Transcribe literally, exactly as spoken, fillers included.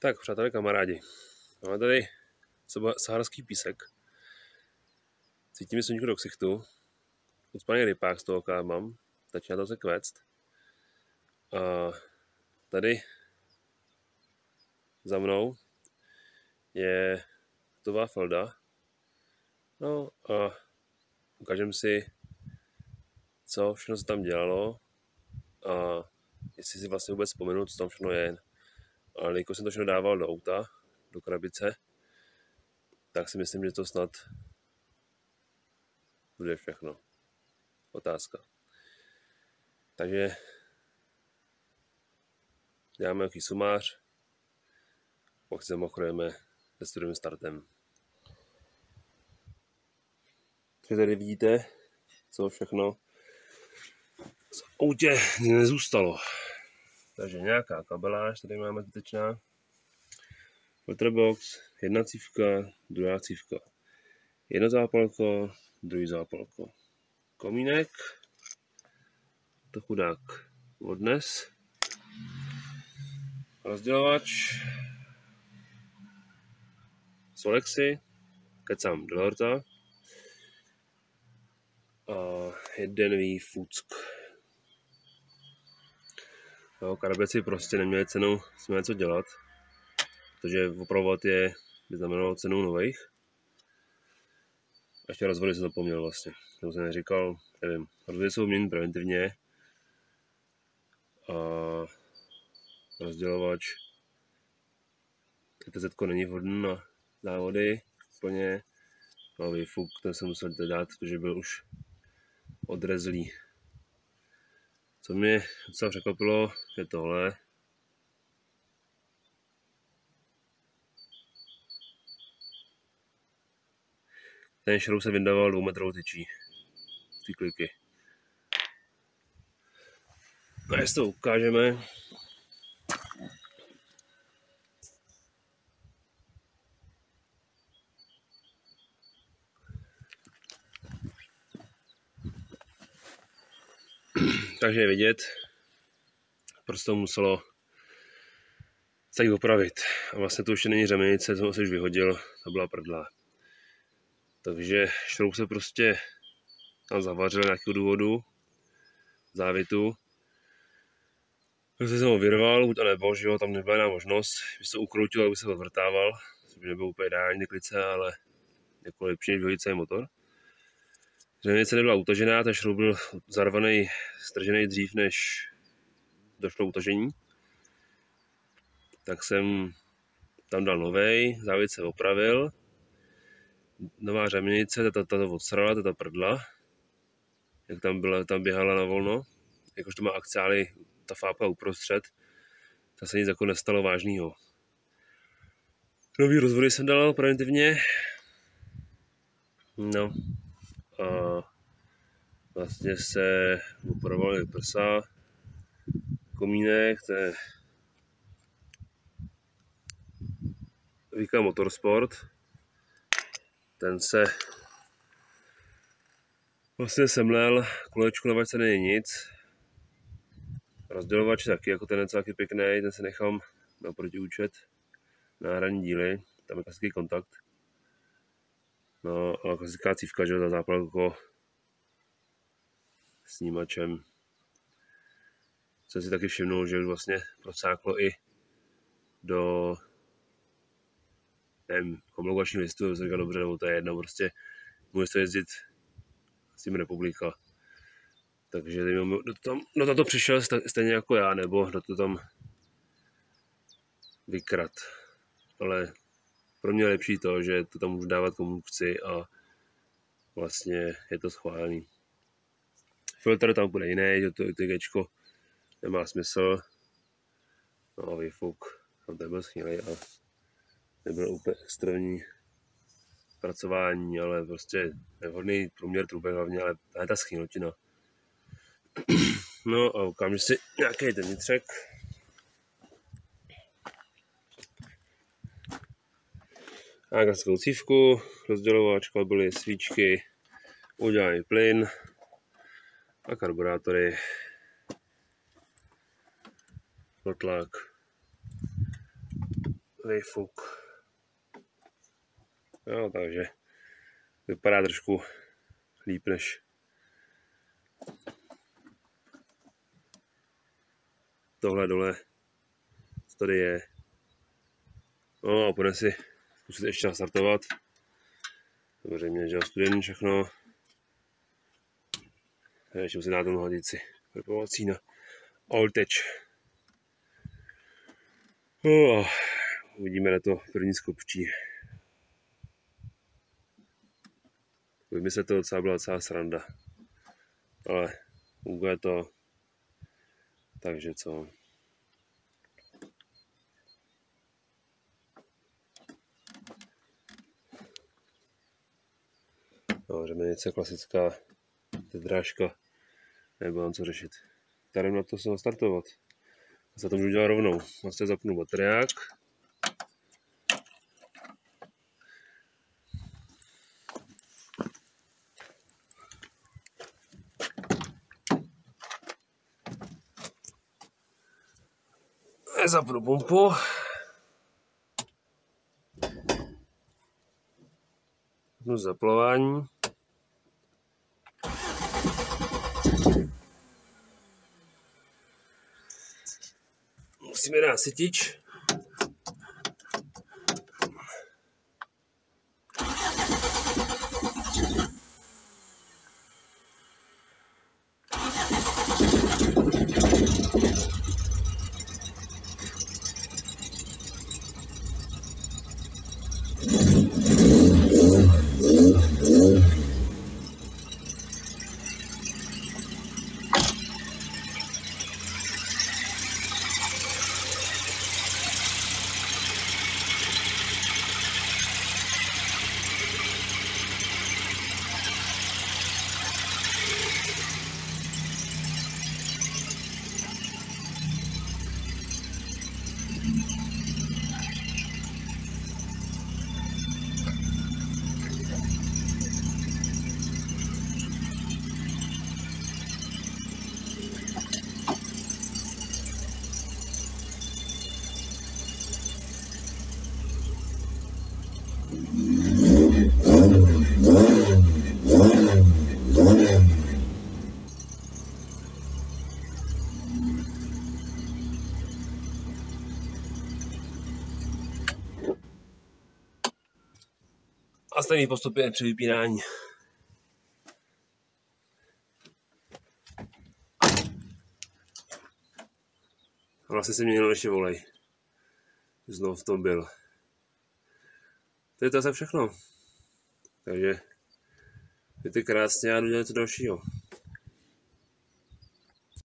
Tak, přátelé, kamarádi, máme tady saharský písek. Cítím mi sluníčko do ksichtu. Ucpaný rypák z toho káv mám. Začíná to se kvést. A tady za mnou je hotová felda. No a ukážem si, co všechno se tam dělalo a jestli si vlastně vůbec vzpomenu, co tam všechno je. Ale když jsem to všechno dával do auta, do krabice, tak si myslím, že to snad bude všechno. Otázka. Takže děláme nějaký sumář, pak se ochrojeme se studovým startem. Takže tady vidíte, co všechno z autě nezůstalo. Takže nějaká kabeláž tady máme zbytečná. Filterbox, jedna cívka, druhá cívka. Jedno zápalko, druhý zápalko. Komínek, to chudák odnes. Rozdělovač, Solexy, kecám do horta. A jedenový fuck. No, karabeci prostě neměli cenu s tím něco dělat, protože opravovat je by znamenalo cenu nových. A ještě rozvody jsem zapomněl vlastně, nebo jsem neříkal, nevím, rozvody jsou měněny preventivně a rozdělovač E T Z není vhodný na závody úplně, no výfuk, ten jsem musel dát, protože byl už odrezlý. Co mě docela překvapilo, je tohle. Ten šroub se vydával dvoumetrovou tyčí. Ty kliky. A jestli to ukážeme. Takže je vidět, prostě to muselo celý opravit. A vlastně to už není řemenice, to jsem už vyhodil, to byla prdla. Takže šroub se prostě tam zavařil nějakého důvodu, závitu. Takže jsem ho vyrval, buď to nebo, že jo, tam nebyla jiná možnost, když se ukroutil, aby se odvrtával, což nebyl úplně ideální klice, ale jako lepší než vyhodit celý motor. Řemenice nebyla utažená, ten šroub byl zarvaný, stržený dřív, než došlo utažení. Tak jsem tam dal novej, závit se opravil. Nová řemenice, ta to odsrala, ta prdla, jak tam, byla, tam běhala na volno. Jakož to má akciály, ta fápka uprostřed, tak se nic jako nestalo vážného. Nový rozvody jsem dal preventivně. No a vlastně se upravovaly prsa, komínek, to je Vika Motorsport. Ten se vlastně semlel, kolečku na vačce není nic. Rozdělovač taky, jako ten je taky pěkný, ten se nechám na protiúčet, náhradní díly, tam je klasický kontakt. No a klasická cívka, že za zápalko snímačem. Jsem si taky všimnul, že už vlastně procáklo i do nevím, homologační listu, jsem říkal dobře, nebo to je jedno, prostě může se jezdit s tím republika. Takže kdo to tam, kdo to přišel stejně jako já, nebo kdo to tam vykrat. Ale pro mě je lepší to, že to tam můžu dávat komu chci a vlastně je to schválený. Filtr tam bude jiný, že to ITGčko nemá smysl. No a výfuk, tam to byl schnilej a nebyl úplně extrémní zpracování, ale prostě nevhodný průměr trubek hlavně, ale je ta schýnotina. No a ukážu si nějaký ten nitřek. A klasickou cívku, rozdělovač, kabely, svíčky, udělaný plyn a karburátory, dotlak. výfuk. No, takže vypadá trošku líp než tohle dole, co tady je. No a půjdeme si zkusit ještě nastartovat. Samozřejmě, že studený všechno. Ještě musím dát tu hadici vypovací na Alltech. Oh, uvidíme na to první skopčí. Kdyby se to docela byla docela sranda. Ale funguje to. Takže co? No, řemenice klasická, ty drážka, nebylo nám co řešit. Tady na to se nastartovat. Já se to můžu dělat rovnou. Vlastně zapnu bateriák. Zapnu pumpu. Zapnu zaplování. Musíme dát sytič. A stejný postup je při vypínání. A vlastně jsem měl ještě volej. Znovu v tom byl. To je to asi všechno. Takže je to krásně a jdu dělat něco dalšího.